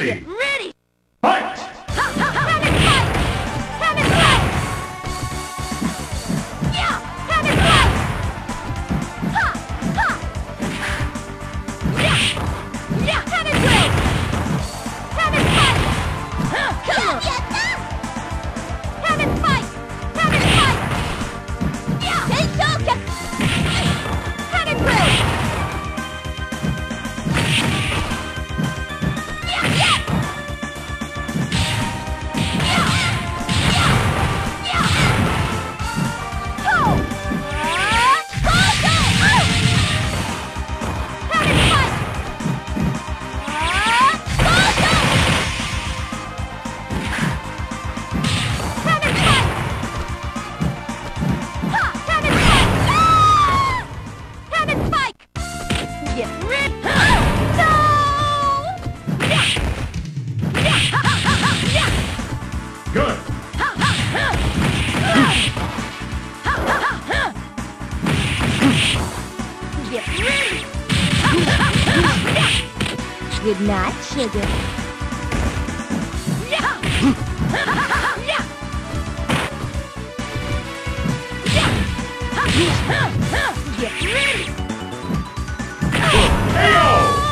ready! Ready! Fight! Have it fight! Have it fight! Yeah! Have it fight! Ha! Ha! Yeah! Yeah! Have it break! Have it fight! Come on! Have it fight! Have it fight! Yeah! Take Joker! Have it break! Yeah! Yeah! Good! Get ready! Good night, sugar. Get ready! KO!